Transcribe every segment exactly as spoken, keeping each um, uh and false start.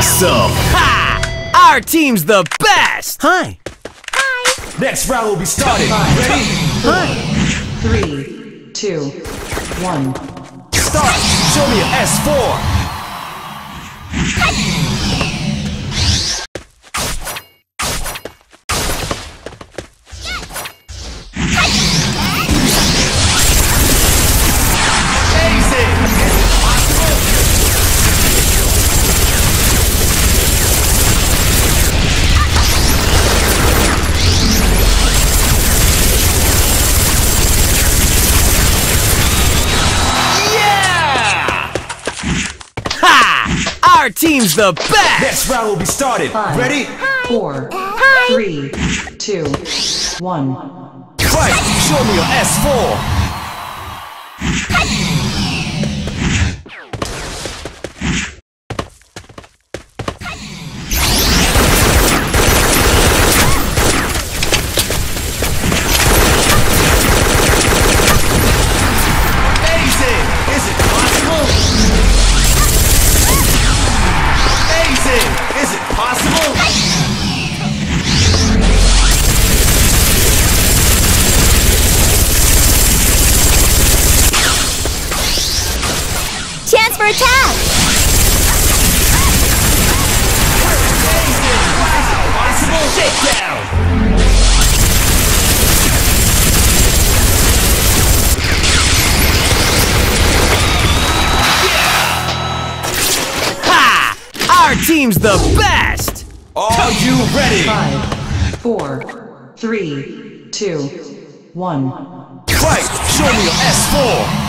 Awesome! Ha! Our team's the best! Hi! Hi! Next round will be started. Five, Ready? Hi! three, two, one. Start! Show me your S four! Our team's the best! Next round will be started. Five, Ready? four, Hi! three, two, one. Fight! Show me your S four! Amazing! Is it possible? Is it possible? Chance for attack! Possible takedown! Ha! Our team's the best! Are you ready? Five, four, three, two, one. Fight! Show me your S four!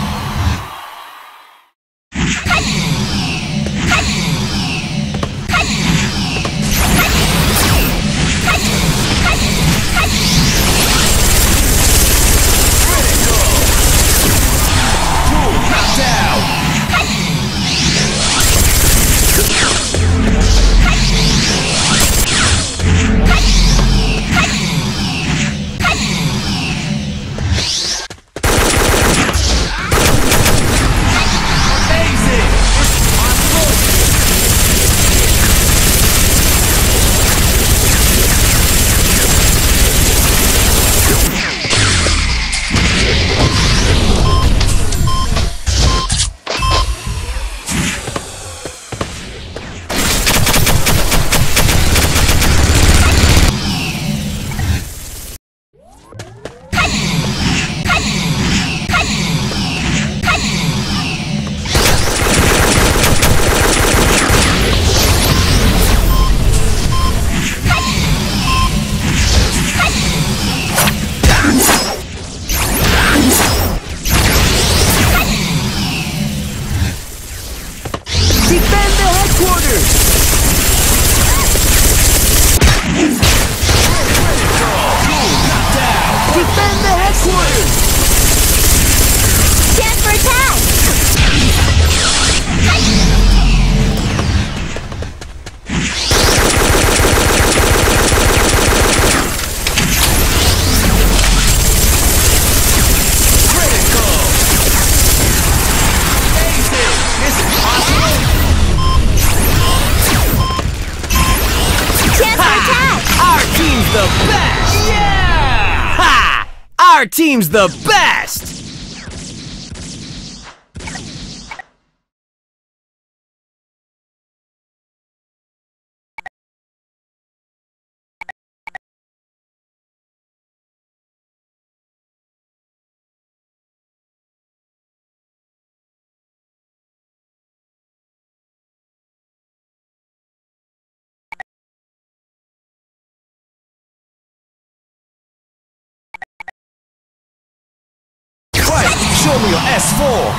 The best! Yeah! Ha! Our team's the best! Show me your S four!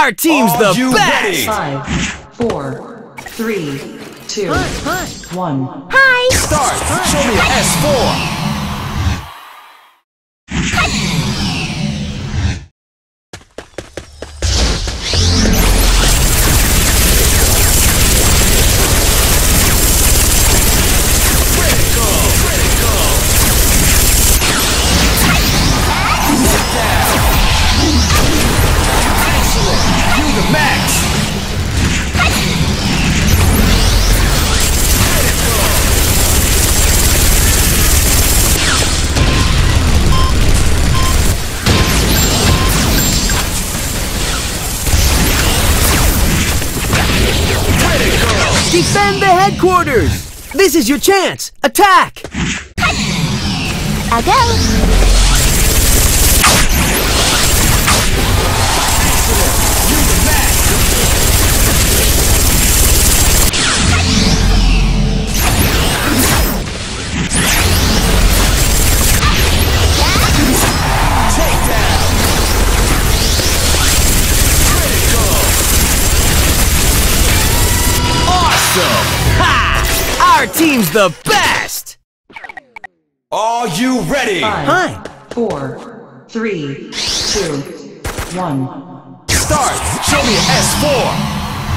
Our team's Are the you best! ready? Five, four, three, two, one. Hi. Start! Show me your S four! Defend the headquarters! This is your chance! Attack! I'll go. Ha! Our team's the best! Are you ready? Five, Hi. four, three, two, one. Start! Show me your S four!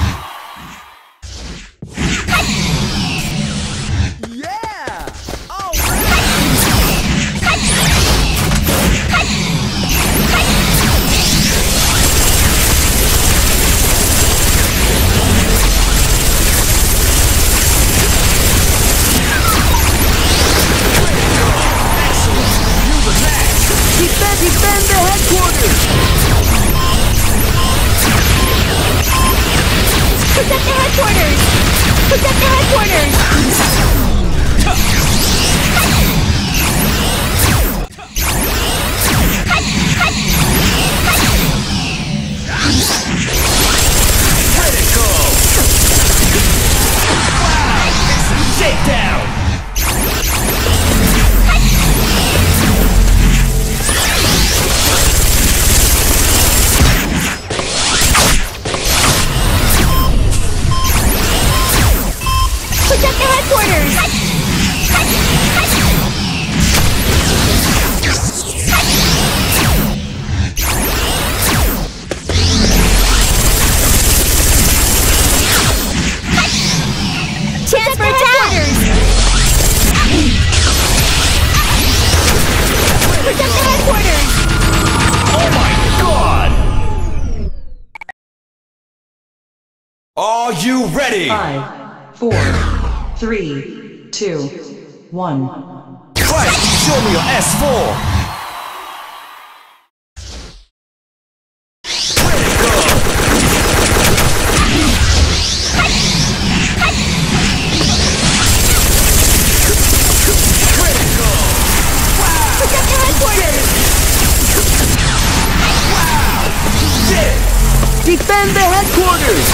Defend, defend the headquarters! Protect the headquarters! Protect the headquarters! Shakedown! Protect the headquarters! Chance for headquarters! Protect the headquarters! Oh my god! Are you ready? Five, four, three, two, one. Fight! Show me your S four! Protect the headquarters! Defend the headquarters!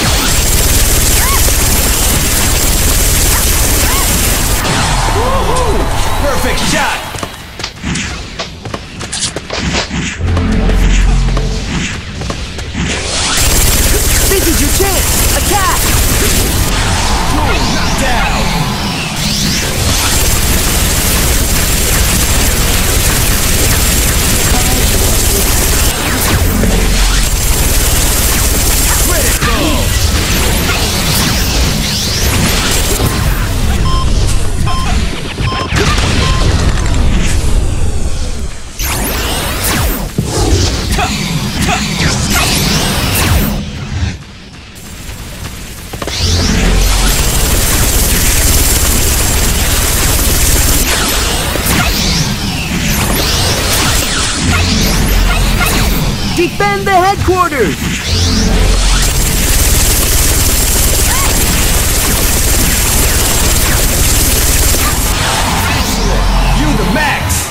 Perfect shot! This is your chance! Attack! Knocked down! Defend the headquarters! You the max!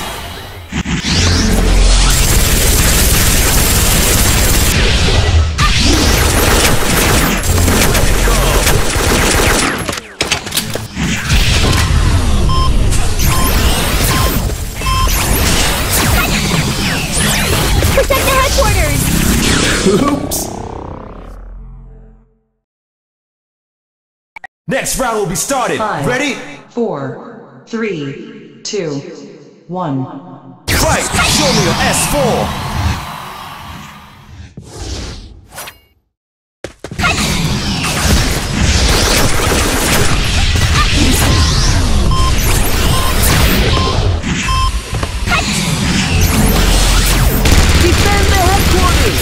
Protect the headquarters! Oops! Next round will be started. Five, Ready? Four, three, two, one. Fight! Show me your S four! Defend the headquarters!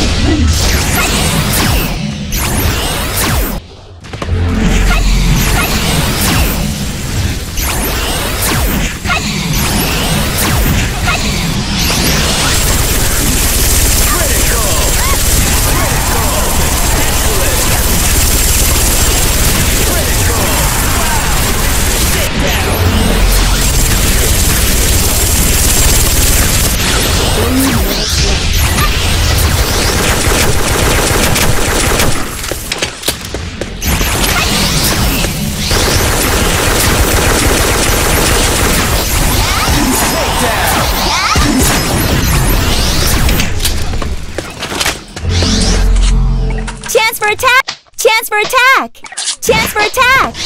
Chance for attack! Chance for attack! Chance for attack!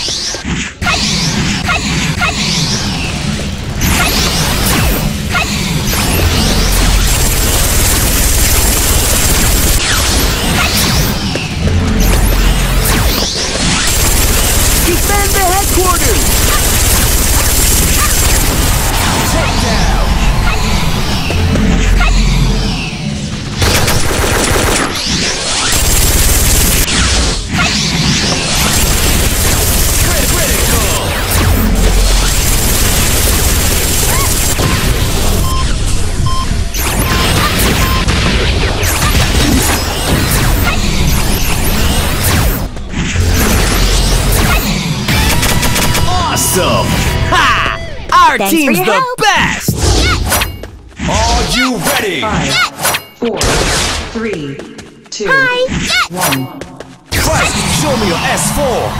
Defend the headquarters! Awesome! Ha! Our Thanks for team's your the help. best! Are you ready? Five, four, three, two, Hi! one. Fight! Show me your S four!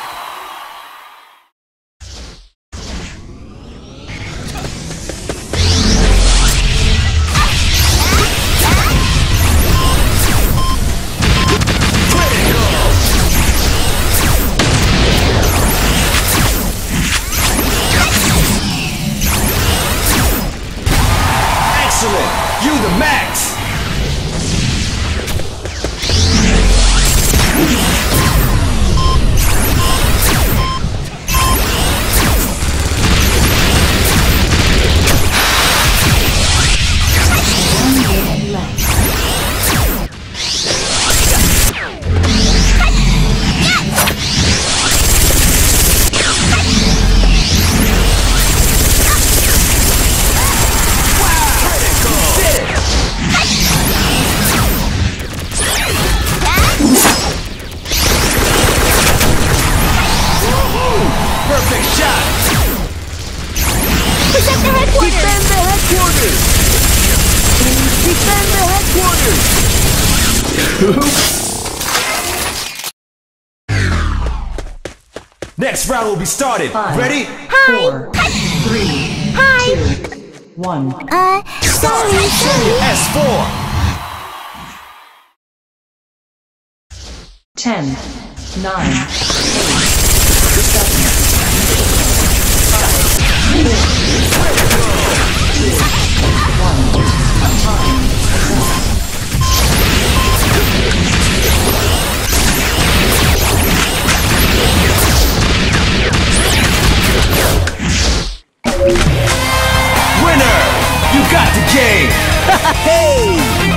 Excellent! You the max! Perfect shot! Protect the headquarters! Defend the headquarters! Defend the headquarters! Next round will be started. Five, Ready? four, three, Hi! two, one. Uh, sorry, Show me sorry. your S four! Ten, nine, Winner! You got the game! Hey!